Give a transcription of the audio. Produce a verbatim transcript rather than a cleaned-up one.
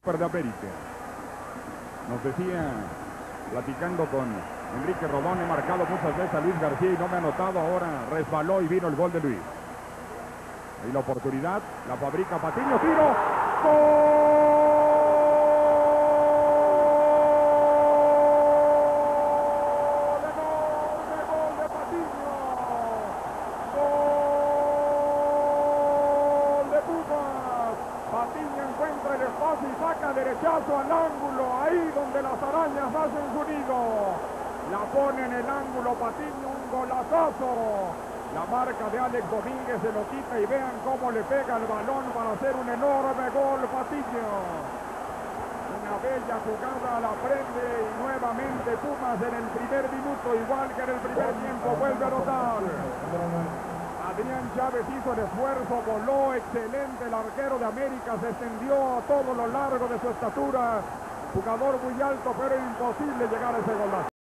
de América. Nos decía, platicando con Enrique Rodón, he marcado muchas veces a Luis García y no me ha anotado, ahora resbaló y vino el gol de Luis. Ahí la oportunidad, la fabrica Patiño, tiro, ¡gol! Patiño encuentra el espacio y saca derechazo al ángulo, ahí donde las arañas hacen su nido. La pone en el ángulo Patiño, un golazazo. La marca de Alex Domínguez se lo quita y vean cómo le pega el balón para hacer un enorme gol Patiño. Una bella jugada, la prende y nuevamente Pumas en el primer minuto, igual que en el primer tiempo, vuelve a anotar. Adrián Chávez hizo el esfuerzo, voló excelente, el arquero de América se extendió a todo lo largo de su estatura, jugador muy alto, pero imposible llegar a ese golazo.